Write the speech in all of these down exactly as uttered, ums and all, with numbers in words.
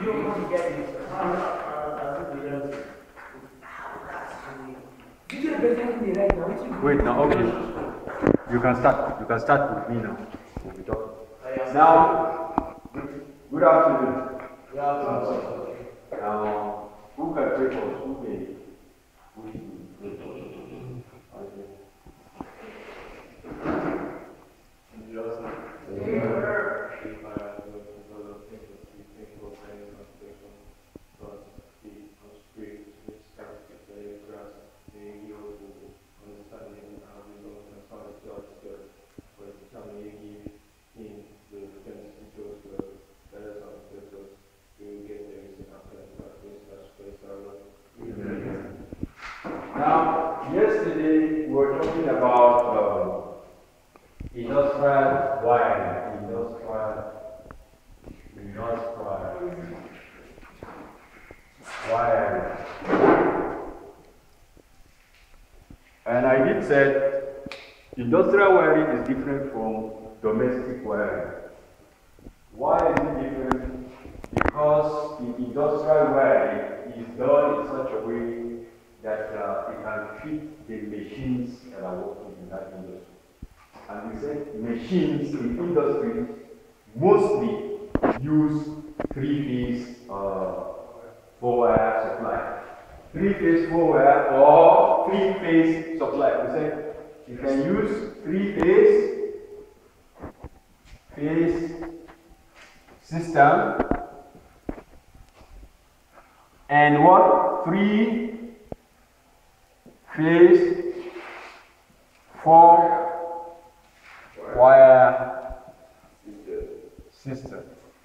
don't want to get it. Wait, now, okay. You can start. You can start with me now. We'll be talking. Now, good afternoon. Good afternoon. Now, who can pray for us? Who may? Who may? Now, yesterday we were talking about um, industrial wiring, industrial, industrial wiring. And I did said industrial wiring is different from domestic wiring. Why is it different? Because the industrial wiring is done in such a way that uh, it can fit the machines that are working in that industry. And we say machines in industry mostly use three-phase uh, four-wire supply. Three-phase four-wire or three-phase supply. We say you can use three-phase phase system and what? Three phase four wire system.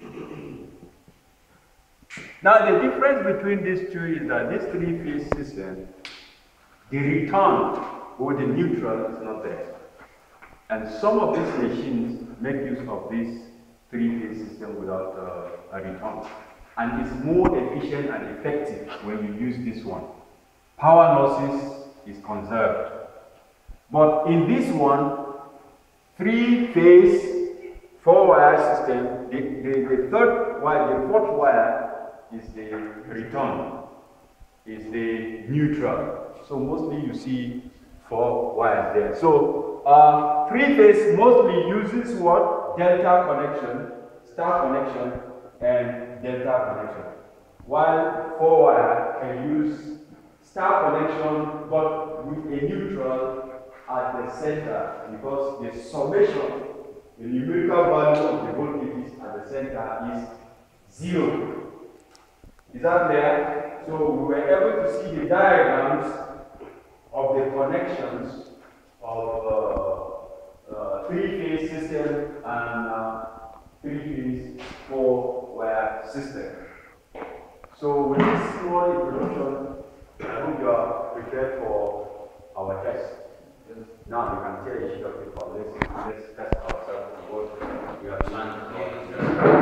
Now the difference between these two is that this three phase system, the return or the neutral is not there. And some of these machines make use of this three phase system without uh, a return. And it's more efficient and effective when you use this one. Power losses is conserved. But in this one, three-phase, four-wire system, the, the, the third wire, the fourth wire is the return, is the neutral. So mostly you see four wires there. So uh, three-phase mostly uses what? Delta connection, star connection, and delta connection. While four-wire can use star connection, but with a neutral at the center, because the summation, the numerical value of the voltages at the center is zero. Is that there? So we were able to see the diagrams of the connections of uh, uh, three-phase system and uh, three-phase four-wire system. So with this small introduction, I hope you are prepared for our test. Now you can tear a sheet of paper. Let's, let's test ourselves on what we have learned.